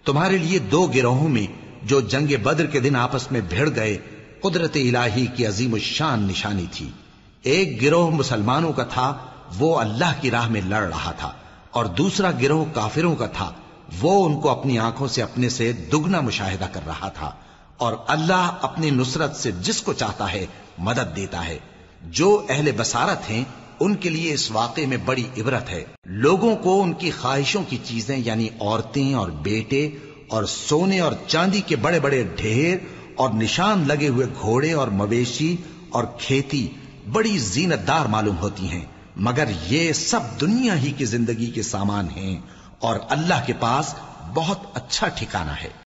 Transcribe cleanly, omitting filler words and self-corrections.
तुम्हारे लिए दो गिरोहों में जो जंगे बद्र के दिन आपस में भिड़ गए कुदरत इलाही की अजीम शान निशानी थी। एक गिरोह मुसलमानों का था, वो अल्लाह की राह में लड़ रहा था, और दूसरा गिरोह काफिरों का था, वो उनको अपनी आंखों से अपने से दुगना मुशाहिदा कर रहा था। और अल्लाह अपनी नुसरत से जिसको चाहता है मदद देता है। जो अहले बसारत हैं उनके लिए इस वाक़े में बड़ी इबरत है। लोगों को उनकी ख्वाहिशों की चीजें यानी औरतें और बेटे और सोने और चांदी के बड़े बड़े ढेर और निशान लगे हुए घोड़े और मवेशी और खेती बड़ी जीनतदार मालूम होती हैं, मगर ये सब दुनिया ही की जिंदगी के सामान हैं और अल्लाह के पास बहुत अच्छा ठिकाना है।